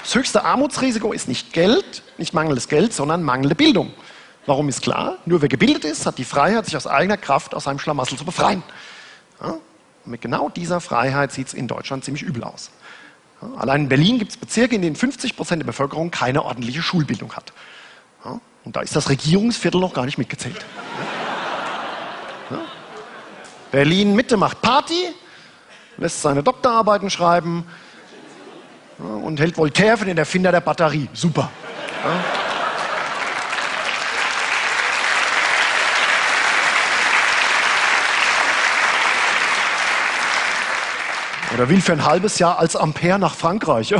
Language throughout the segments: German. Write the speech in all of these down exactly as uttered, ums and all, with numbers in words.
Das höchste Armutsrisiko ist nicht Geld, nicht mangelndes Geld, sondern mangelnde Bildung. Warum ist klar? Nur wer gebildet ist, hat die Freiheit, sich aus eigener Kraft aus seinem Schlamassel zu befreien. Ja? Mit genau dieser Freiheit sieht es in Deutschland ziemlich übel aus. Ja? Allein in Berlin gibt es Bezirke, in denen fünfzig Prozent der Bevölkerung keine ordentliche Schulbildung hat. Ja? Und da ist das Regierungsviertel noch gar nicht mitgezählt. Ja? Ja? Berlin-Mitte macht Party, lässt seine Doktorarbeiten schreiben, ja, und hält Voltaire für den Erfinder der Batterie. Super. Ja? Oder will für ein halbes Jahr als Ampere nach Frankreich.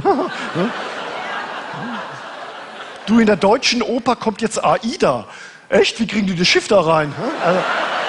Du, in der deutschen Oper kommt jetzt Aida. Echt? Wie kriegen die das Schiff da rein? Also,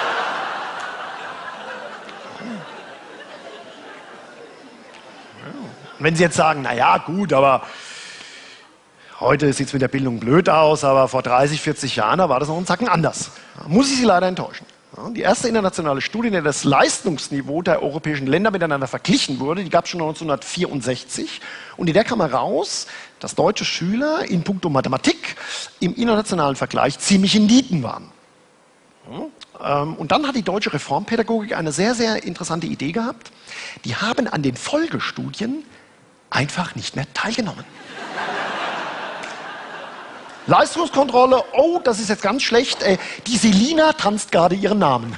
wenn Sie jetzt sagen, na ja, gut, aber heute sieht es mit der Bildung blöd aus, aber vor dreißig, vierzig Jahren, da war das noch einen Zacken anders. Da muss ich Sie leider enttäuschen. Ja, die erste internationale Studie, in der das Leistungsniveau der europäischen Länder miteinander verglichen wurde, die gab es schon neunzehnhundertvierundsechzig. Und in der kam heraus, dass deutsche Schüler in puncto Mathematik im internationalen Vergleich ziemliche Nieten waren. Ja, ähm, und dann hat die deutsche Reformpädagogik eine sehr, sehr interessante Idee gehabt. Die haben an den Folgestudien einfach nicht mehr teilgenommen. Leistungskontrolle, oh, das ist jetzt ganz schlecht, äh, die Selina tanzt gerade ihren Namen.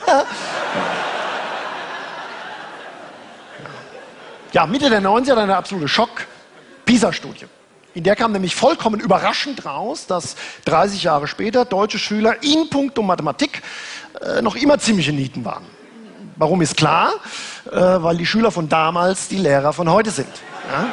Ja, Mitte der neunziger dann der absolute Schock, PISA-Studie. In der kam nämlich vollkommen überraschend raus, dass dreißig Jahre später deutsche Schüler in puncto Mathematik äh, noch immer ziemliche Nieten waren. Warum ist klar? Äh, weil die Schüler von damals die Lehrer von heute sind. Ja?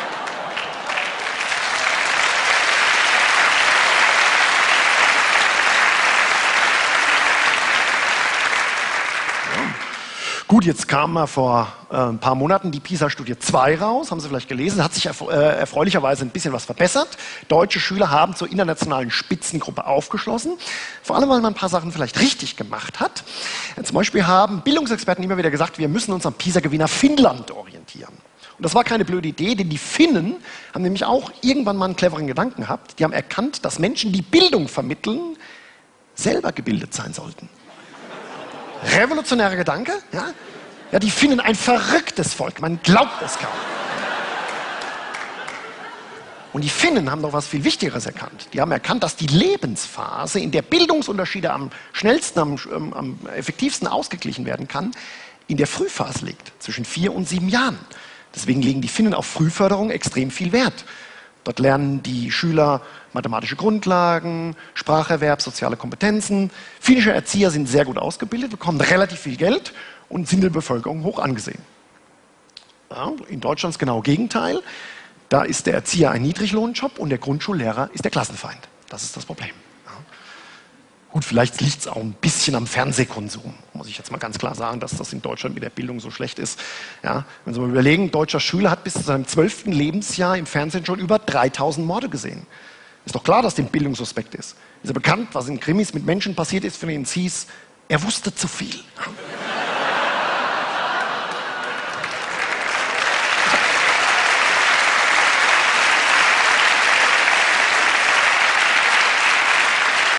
Gut, jetzt kam mal vor äh, ein paar Monaten die PISA-Studie zwei raus, haben Sie vielleicht gelesen, hat sich erf äh, erfreulicherweise ein bisschen was verbessert. Deutsche Schüler haben zur internationalen Spitzengruppe aufgeschlossen, vor allem, weil man ein paar Sachen vielleicht richtig gemacht hat. Ja, zum Beispiel haben Bildungsexperten immer wieder gesagt, wir müssen uns am PISA-Gewinner Finnland orientieren. Und das war keine blöde Idee, denn die Finnen haben nämlich auch irgendwann mal einen cleveren Gedanken gehabt. Die haben erkannt, dass Menschen, die Bildung vermitteln, selber gebildet sein sollten. Revolutionärer Gedanke, ja? Ja, die Finnen ein verrücktes Volk, man glaubt es kaum. Und die Finnen haben noch was viel Wichtigeres erkannt. Die haben erkannt, dass die Lebensphase, in der Bildungsunterschiede am schnellsten, am, ähm, am effektivsten ausgeglichen werden kann, in der Frühphase liegt, zwischen vier und sieben Jahren. Deswegen legen die Finnen auf Frühförderung extrem viel Wert. Dort lernen die Schüler mathematische Grundlagen, Spracherwerb, soziale Kompetenzen. Finnische Erzieher sind sehr gut ausgebildet, bekommen relativ viel Geld und sind in der Bevölkerung hoch angesehen. Ja, in Deutschland ist genau das Gegenteil. Da ist der Erzieher ein Niedriglohnjob und der Grundschullehrer ist der Klassenfeind. Das ist das Problem. Ja. Gut, vielleicht liegt es auch ein bisschen am Fernsehkonsum. Muss ich jetzt mal ganz klar sagen, dass das in Deutschland mit der Bildung so schlecht ist. Ja, wenn Sie mal überlegen, ein deutscher Schüler hat bis zu seinem zwölften Lebensjahr im Fernsehen schon über dreitausend Morde gesehen. Ist doch klar, dass dem Bildung suspekt ist. Ist ja bekannt, was in Krimis mit Menschen passiert ist, von denen es hieß, er wusste zu viel. Ja.